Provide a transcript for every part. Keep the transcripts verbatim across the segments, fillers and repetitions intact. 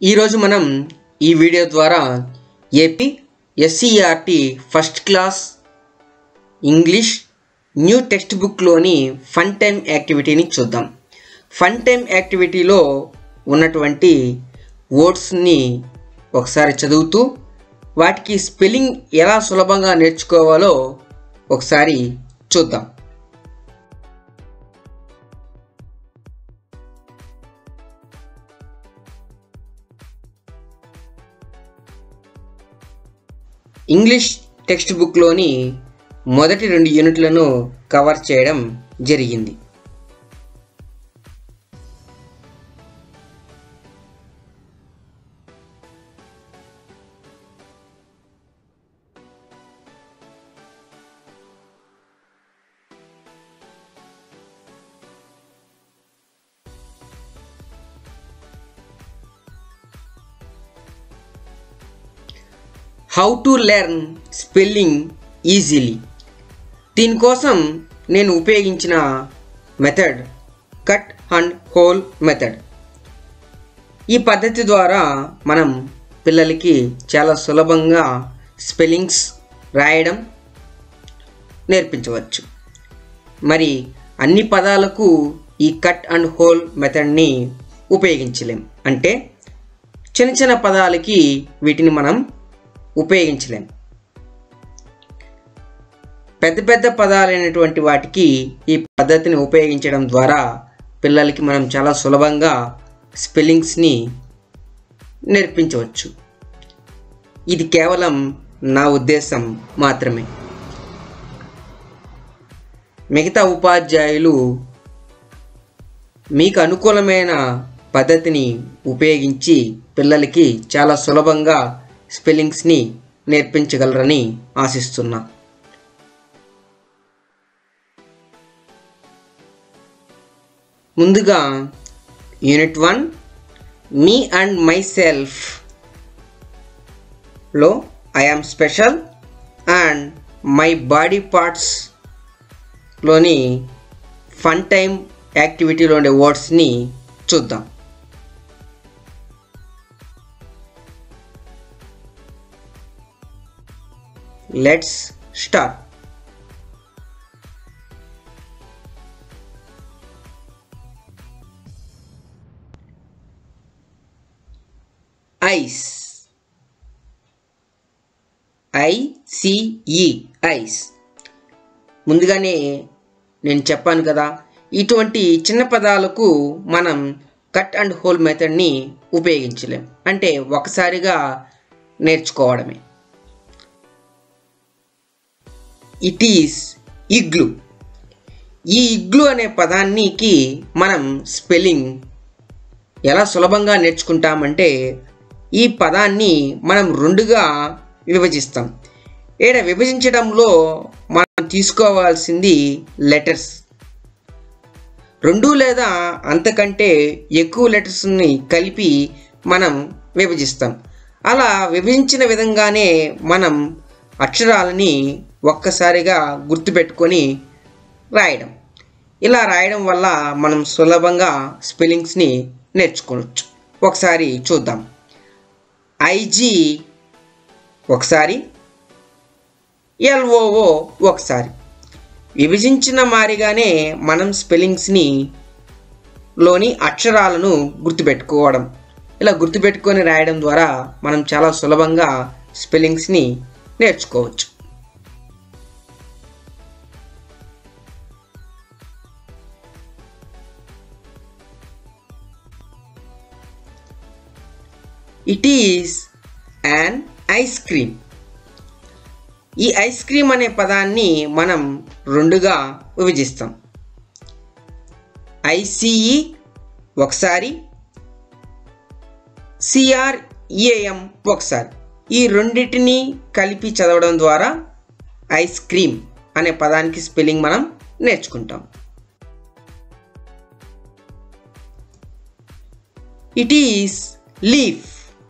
ఈరోజు మనం ఈ వీడియో ద్వారా AP SCERT first class English new text బుక్లోని ఫన్ టైమ్ యాక్టివిటీని చూద్దాం. ఫన్ టైమ్ యాక్టివిటీలో ఉన్నటువంటి వర్డ్స్ని ఒకసారి చదువుతూ వాటికి స్పెల్లింగ్ ఎలా సులభంగా నేర్చుకోవాలో ఒకసారి చూద్దాం. ఇంగ్లీష్ టెక్స్ట్ బుక్లోని మొదటి రెండు యూనిట్లను కవర్ చేయడం జరిగింది. How to learn spelling easily. దీనికోసం నేను ఉపయోగించిన method cut and whole method. ఈ పద్ధతి ద్వారా మనం పిల్లలకి చాలా సులభంగా స్పెల్లింగ్స్ రాయడం నేర్పించవచ్చు. మరి అన్ని పదాలకు ఈ కట్ అండ్ హోల్ మెథడ్ని ఉపయోగించలేం. అంటే చిన్న చిన్న పదాలకి వీటిని మనం ఉపయోగించలేం. పెద్ద పెద్ద పదాలైనటువంటి వాటికి ఈ పద్ధతిని ఉపయోగించడం ద్వారా పిల్లలకి మనం చాలా సులభంగా స్పెల్లింగ్స్ని నేర్పించవచ్చు. ఇది కేవలం నా ఉద్దేశం మాత్రమే. మిగతా ఉపాధ్యాయులు మీకు అనుకూలమైన పద్ధతిని ఉపయోగించి పిల్లలకి చాలా సులభంగా స్పెల్లింగ్స్ని నేర్పించగలరని ఆశిస్తున్నా. ముందుగా unit one me and myself లో I am special and my body parts లోని ఫన్ టైమ్ యాక్టివిటీలో ఉండే వర్డ్స్ని చూద్దాం. Let's start. Ice. I C E ice. ముందుగానే నేను చెప్పాను కదా, ఇటువంటి చిన్న పదాలకు మనం కట్ అండ్ హోల్ మెథడ్ని ఉపయోగించలేం. అంటే ఒకసారిగా నేర్చుకోవడమే. It is ఇగ్లు. ఈ ఇగ్లు అనే పదానికి మనం స్పెల్లింగ్ ఎలా సులభంగా నేర్చుకుంటామంటే ఈ పదాన్ని మనం రెండుగా విభజిస్తాం. ఏడ విభజించడంలో మనం తీసుకోవాల్సింది లెటర్స్. రెండు లేదా అంతకంటే ఎక్కువ లెటర్స్ని కలిపి మనం విభజిస్తాం. అలా విభజించిన విధంగానే మనం అక్షరాలని ఒక్కసారిగా గుర్తుపెట్టుకొని రాయడం. ఇలా రాయడం వల్ల మనం సులభంగా స్పెల్లింగ్స్ని నేర్చుకోవచ్చు. ఒకసారి చూద్దాం. ఐజీ ఒకసారి, ఎల్ఓఓ ఒకసారి. విభజించిన మారిగానే మనం స్పెల్లింగ్స్ని లోని అక్షరాలను గుర్తుపెట్టుకోవడం. ఇలా గుర్తుపెట్టుకొని రాయడం ద్వారా మనం చాలా సులభంగా స్పెల్లింగ్స్ని నేర్చుకోవచ్చు. It is an ice cream. ఈ ఐస్ క్రీమ్ అనే పదాన్ని మనం రెండుగా విభజిస్తాం. ఐసిఈ ఒకసారి, సిఆర్ఈఎం ఒకసారి. ఈ రెండింటిని కలిపి చదవడం ద్వారా ఐస్ క్రీమ్ అనే పదానికి స్పెల్లింగ్ మనం నేర్చుకుంటాం. It is leaf.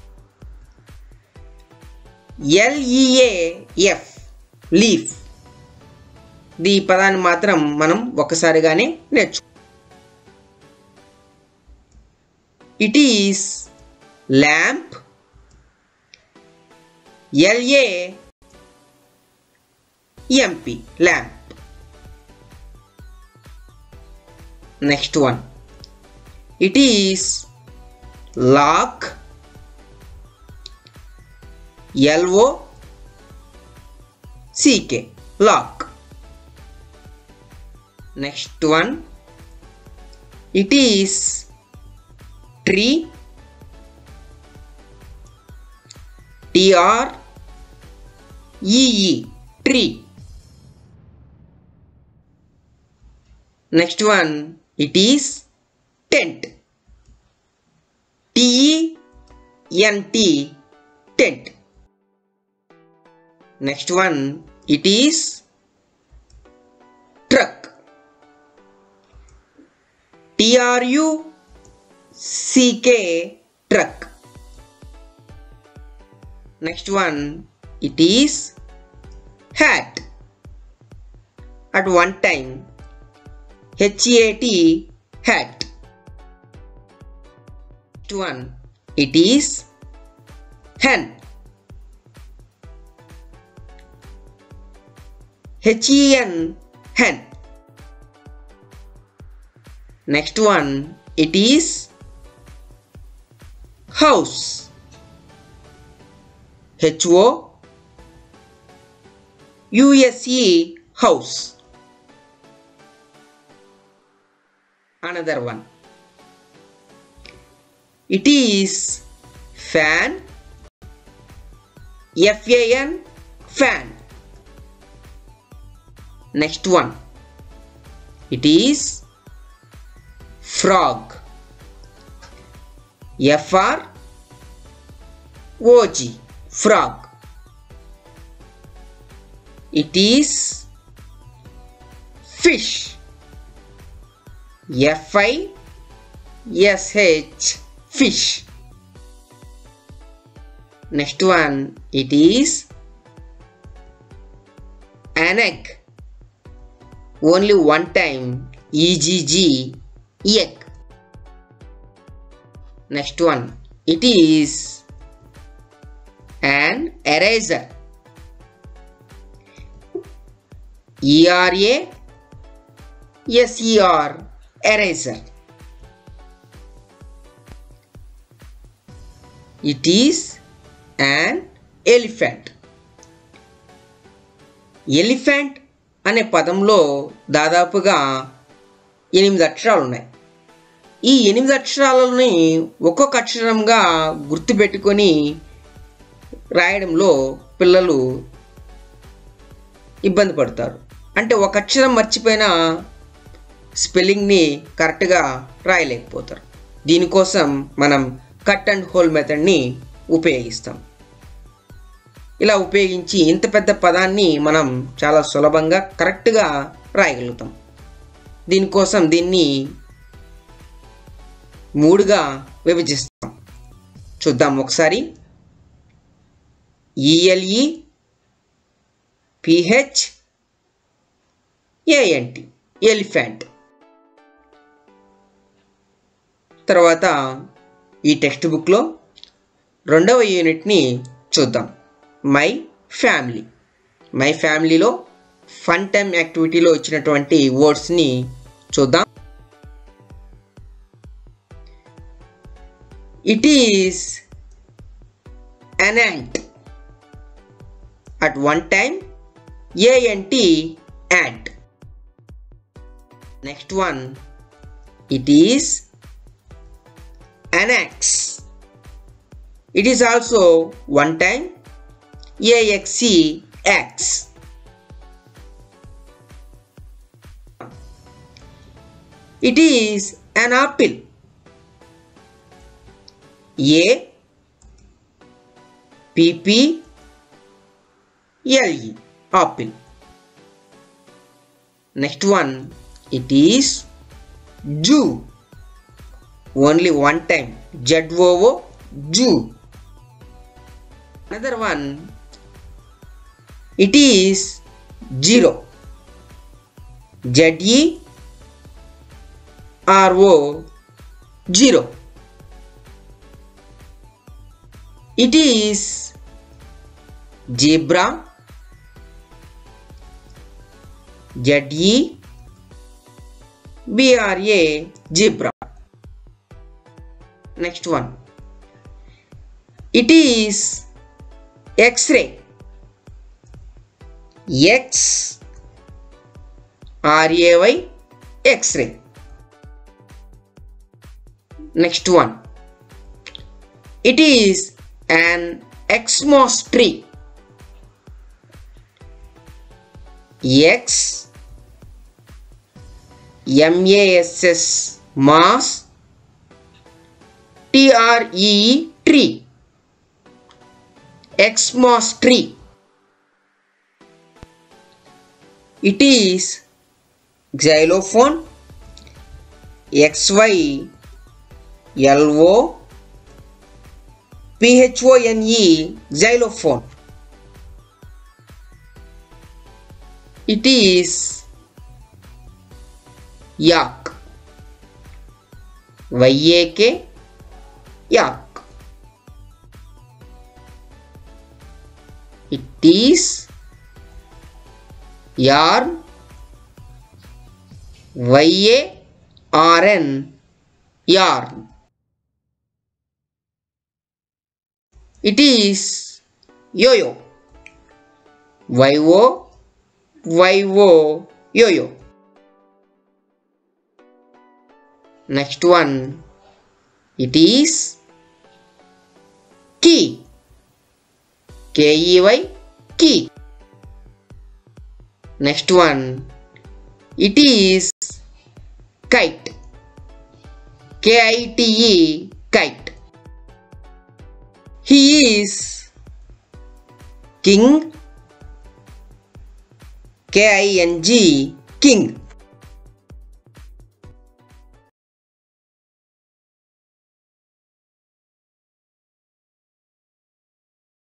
L E A F leaf. ఈ పదాన్ని మాత్రం మనం ఒక్కసారిగానే నేర్చు. It is lamp, L A M P, lamp. Next one, it is lock, L O C K, lock. Next one, it is tree, T R E E, tree. Next one, it is tent, T E N T, tent. Next one, it is truck, T R U C K, truck. Next one, it is hat. At one time, H A T, hat. Next one, it is hen, H E N, hen. Next one, it is house, H O U S E, house. Another one, it is fan, F A N, fan. Next one, it is frog, F R O G, frog. It is fish, F I S H, fish. Next one, it is an egg, only one time, E G G, egg. Next one, it is an eraser, E R A S E R, eraser. It is an elephant. Elephant అనే పదంలో దాదాపుగా ఎనిమిది అక్షరాలు ఉన్నాయి. ఈ ఎనిమిది అక్షరాలని ఒక్కొక్క అక్షరంగా గుర్తుపెట్టుకొని రాయడంలో పిల్లలు ఇబ్బంది పడతారు. అంటే ఒక అక్షరం మర్చిపోయినా స్పెల్లింగ్ని కరెక్ట్గా రాయలేకపోతారు. దీనికోసం మనం కట్ అండ్ హోల్ మెథడ్ని ఉపయోగిస్తాం. ఇలా ఉపయోగించి ఇంత పెద్ద పదాన్ని మనం చాలా సులభంగా కరెక్ట్గా రాయగలుగుతాం. దీనికోసం దీన్ని మూడుగా విభజిస్తాం. చూద్దాం ఒకసారి. E L E P H A N T, elephant. తర్వాత ఈ టెక్స్ట్ బుక్లో రెండవ యూనిట్ని చూద్దాం. My family. మై ఫ్యామిలీలో ఫన్ టైమ్ యాక్టివిటీలో ఇచ్చినటువంటి వర్డ్స్ని చూద్దాం. It is an ant. At one time, ant, ant. Next one, it is an axe. It is also one time, axe, axe. It is an apple. A P P L E, apple. Next one, it is Jew. Only one time, Z O O, Jew. Another one, it is zero. Z E R O, zero. It is zebra. Z E B R A, zebra. Next one. It is X-ray. X R A Y, X-ray. Next one. It is an Xmas tree. X M A S S, mass, T R E E, tree. Xmas tree. It is xylophone. X Y L O P H O N E, xylophone. It is yak. Y A K, yak. It is yarn. Y A R N, yarn. It is yo-yo. Y O Y O, yo-yo. Next one. It is key. K E Y, key. Next one. It is kite. K I T E, kite. He is king. K I N G, king.